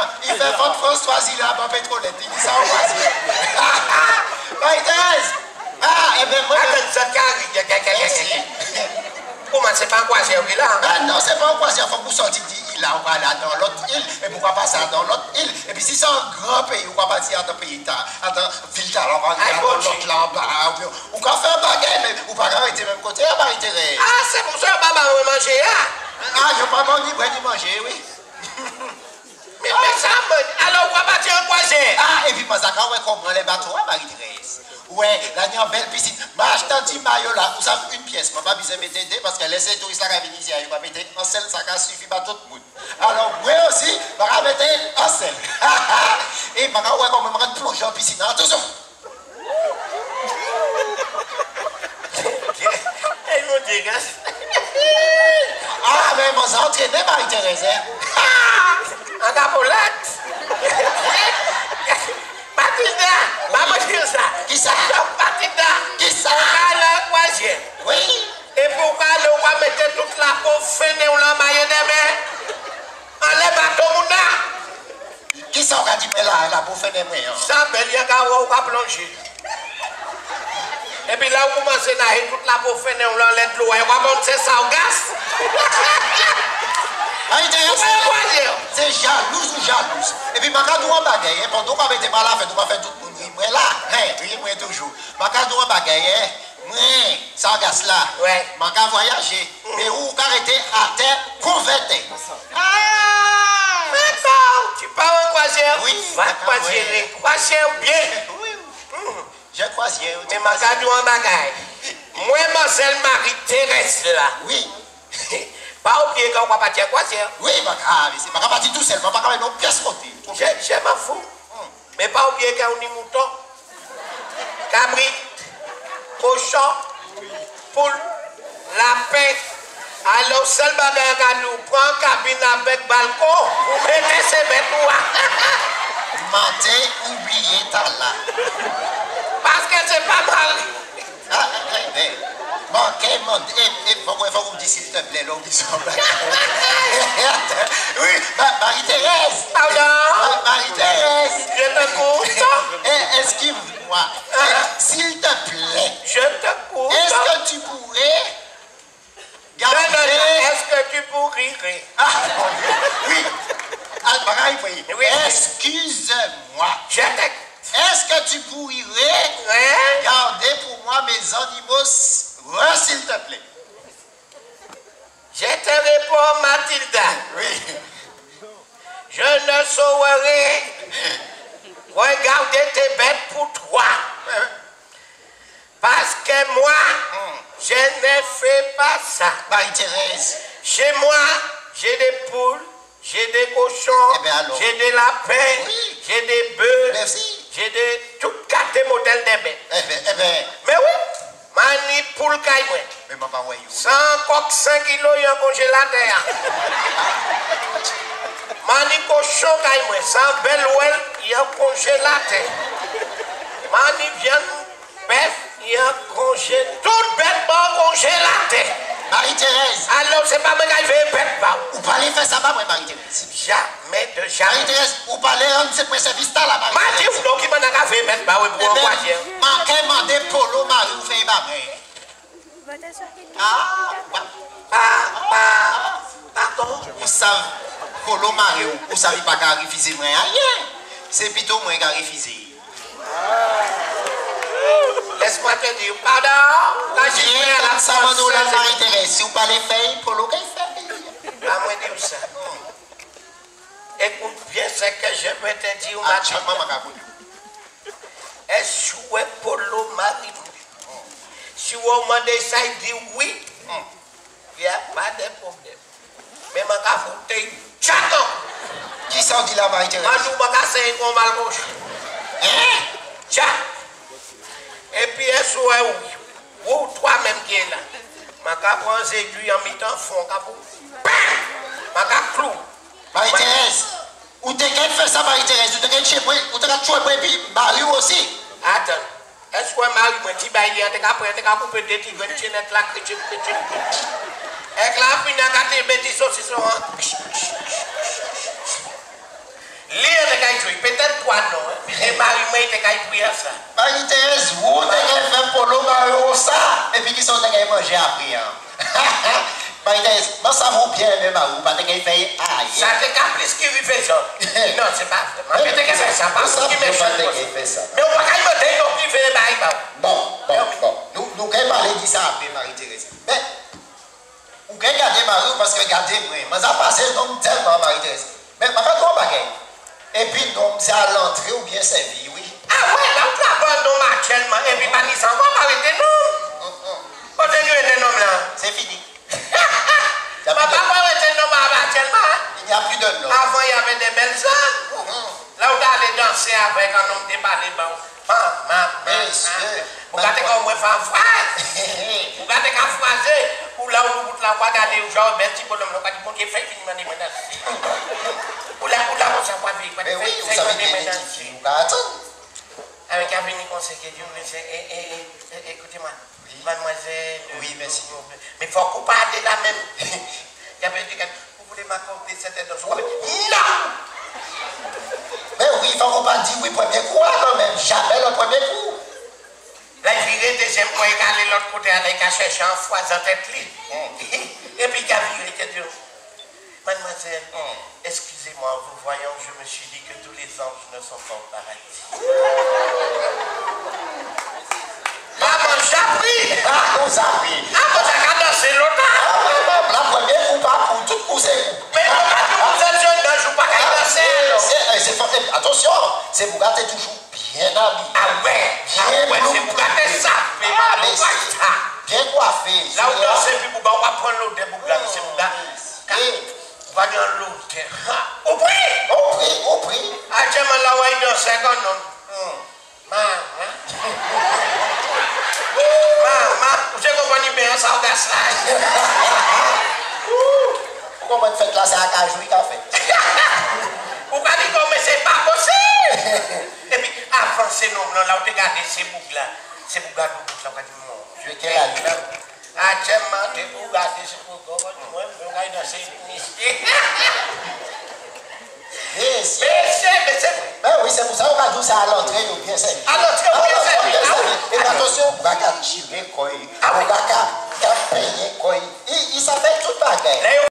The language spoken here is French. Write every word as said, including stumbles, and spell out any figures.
il fait votre Françoise, il a pas pétrolette, il dit ça au voisin. Marie-Thérèse! Ah, eh bien, moi. Attends, ça carré. Comment c'est pas un croisière là? Ah non, c'est pas un croisière, il faut que vous sortiez d'île là, on va aller dans l'autre île, et pourquoi pas ça dans l'autre île? Et puis si c'est un grand pays, on va partir dans un pays, dans ville là, on va aller dans l'autre là, en bas. On va faire un bagage, mais on va pas arrêter même côté, à Marie-Thérèse. Ah, c'est pour ça que papa va manger, hein? Ah, je ne vais pas manger, je vais manger, oui. Mais ça, alors on va partir en croisière. Ah, et puis, parce que quand on comprend les bateaux, Marie-Thérèse. Ouais, là, il y a une belle piscine. Mais acheter un petit maillot là, vous savez, une pièce. Je ne vais pas besoin de mettre deux parce que les touristes qui viennent ici, ils vont mettre un seul, ça suffit pas tout le monde. Alors, moi aussi, je vais mettre un seul. Et je vais quand même plonger en piscine. Attention. Elle nous dit, ah, mais moi, j'ai entraîné Marie-Thérèse. En capolette. Mathilda, maman dit ça. Qui ça? Mathilda. Qui ça? On va croisière. Oui. Et pourquoi on va mettre toute la peau fine ou la maille de main? Enlève bateau mouna. Qui ça on a dit là, la peau fine de main? Ça, belle, il y a un plonger. Et puis là, on commence à nager toute la peau fine ou l'enlève de l'eau. On va monter ça au gaz. C'est jalouse ou jalouse. Et puis, je vais vous bagaille. Pendant qu'on était mal à faire, on va faire tout le monde. Moi là, moi toujours. Je vais vous bagaille. Moi, ça gaz là. Je vais voyager. Et où arrêter à terre converté. Ah! Mais tu parles en croisière? Oui. Va croisière. Croisière bien. Oui. Je croisière. Mais je vais vous bagaille. Moi, mademoiselle Marie Thérèse là. Oui. Pas oublier quand on va partir à croisière. Oui, je vais partir tout seul. Je ne vais pas faire une pièce côté. Je m'en fous. Mais pas oublier quand on dit mouton, cabrit, cochon, poule, lapin. Alors, seul bagage à nous prend cabine avec balcon, vous mettez ces bêtes noires. Menté, oublié, t'as là. Parce que c'est pas mal. Ah, eh, manquez, manquez, et il faut que vous me disiez s'il te plaît, l'homme qui s'en va. Oui, Marie-Thérèse. Pardon? Marie-Thérèse. Je te coûte. Excuse-moi. S'il te plaît. Je te coûte. Est-ce que tu pourrais garder... Est-ce que tu pourrais? Ah, oui. Oui. Excuse-moi. Je te... Est-ce que tu pourrais garder pour moi mes animaux, s'il te plaît? Je te réponds, Mathilda. Oui. Je ne saurais regarder tes bêtes pour toi. Parce que moi, je ne fais pas ça. Marie-Thérèse. Chez moi, j'ai des poules, j'ai des cochons, eh ben j'ai des lapins, oui. J'ai des bœufs. Merci. J'ai des toutes quatre modèles de bêtes. Eh bien, eh bien. Mais oui, mani poule caille. Mais maman, oui. cent coq cinq kilos, il y a un congélateur. Mani cochon caille, cent belle ouelle, il y a un congélateur. Mani viande, bœuf, il y a un congélateur. Toute bête bon congélateur. Marie-Thérèse. Alors, c'est pas moi qui vais bête pas. Vous parlez faire ça, pas moi, Marie-Thérèse. Jamais de jamais. Marie-Thérèse, vous parlez un de ces services là, Marie-Thérèse. Marie-Thérèse, donc, il m'a pas fait mettre pas pour un voisin. Manquez, mandez polo, Marie, vous faites pas. Ah, ah, pardon. Vous savez, polo, Marie, vous savez pas qu'à refuser moi rien. C'est plutôt moi qui a refusé. Laisse-moi te dire, pardon. Là, j'ai fait à la française. Marie-Thérèse, si vous parlez fait, polo, qu'est-ce que fait? À moi dire ça. Écoute bien ce que je vais te dire, ah, Mathilda. Est-ce que polo Marie? Si vous demandez ça, il dit oui. Il n'y a pas de problème. Mais je vais vous chaton. Qui s'en dit là, Marie-Thérèse? Je vais vous casser un mal gauche. Hein? Tcha. Et puis, est-ce que oui? Ou toi-même qui est là. Je vais prendre les aiguilles en mettant fond. Je vais clou. Marie-Thérèse, ou t'es qu'elle fait ça, Marie-Thérèse? Ou t'es qu'elle chez moi? Ou t'es qu'elle chez moi? Et puis, Marie aussi? Attends. Est-ce que Marie, moi, tu vas y aller? Tu vas couper des petits gâteaux net là, que tu peux. Et là, puis, tu as des petits saucissons. joué, peut-être toi non. Et Marie-moi, il t'a pris à ça. Marie-Thérèse, vous, t'as fait polo, Mario, ça. Et puis, qui sont t'as mangé après. Marie-Thérèse, moi, ça vaut bien, même, Mario, pas t'as fait aïe. Ça t'es qu'à plus qui lui fait ça. Non, c'est pas vrai. Mais t'as fait ça, pas ce qui me fait ça. Mais on va quand même dire qu'on fait Marie-Thérèse. Bon, bon, bon. Nous, nous, quand même parler de ça après, Marie-Thérèse. Mais, vous pouvez garder Marie, parce que regardez, moi, ça passe donc tellement, Marie-Thérèse. Mais, ma pas trop bagaille. Et puis, non, c'est à l'entrée ou bien servi, oui. Ah ouais, là, on travaille non actuellement. Et puis, Marie, ça va arrêter, non? Continuez les noms là. C'est fini. Papa va arrêter non actuellement. Il n'y a plus de nom. Avant, il y avait des belles âmes. Là, on allait danser avec un homme débalé, bon. Monsieur. Vous regardez comme on fait en phrase. Vous regardez qu'en phrase, ou là où vous la regardez, ou genre, ben, petit bonhomme, on va dire, bon, qui fait, finit, maintenant, maintenant. Ou là, ou là, on s'en va vivre. Mais oui, vous savez bien identifier. Vous attendez. Avec un venu conseil que Dieu me dit, écoutez-moi, mademoiselle. Oui, merci. Mais il faut qu'on parle de la même. Il y avait dit, vous voulez m'accorder cette aide? Non! Mais oui, il faut qu'on parle dire oui, premier coup, quand même. Jamais le premier coup. Là, il virait deuxième fois, il allait l'autre côté avec un chercheur en fois en tête lit. Et puis, il a viré que Dieu. Mademoiselle, excusez-moi, en vous voyant, je me suis dit que tous les anges ne sont pas au paradis. Maman, j'ai appris! Ah, on s'est appris. Ah, vous avez dansé longtemps? Ah, la première coup, pas pour tout coup, c'est coup. Mais vous êtes jeune, je ne joue pas qu'à danser. Attention, c'est vous gâtez toujours bien habillé. Ah ouais, bien ouais, c'est vous gâtez ça. Ah, mais c'est bien coiffé. Là où dansez, puis vous va prendre l'autre de vous là, c'est vous gâtez. Va dans l'autre. Au prix! Au prix, au prix. Ah, tiens, là où il danse, c'est un homme. Maman. Maman, vous savez qu'on va y bien ça, on gasse là. Comment tu fais là, c'est un cajou qui a fait. Vous avez dit mais c'est pas possible. Et puis, avant ces noms-là, là, vous regardez ces boucles là. Ces boucles là, vous regardez mon. Je vais quelle année? Ah, tiens, vous regardez ces boucles là. Moi, je vais dans ces boucles. Mais c'est, mais c'est. Ben oui, c'est pour ça qu'on va dire ça à l'entrée, nous bien servi. À l'entrée, nous bien servi. Et attention, on va tirer quoi. On va payer quoi. Il s'appelle tout bagaille.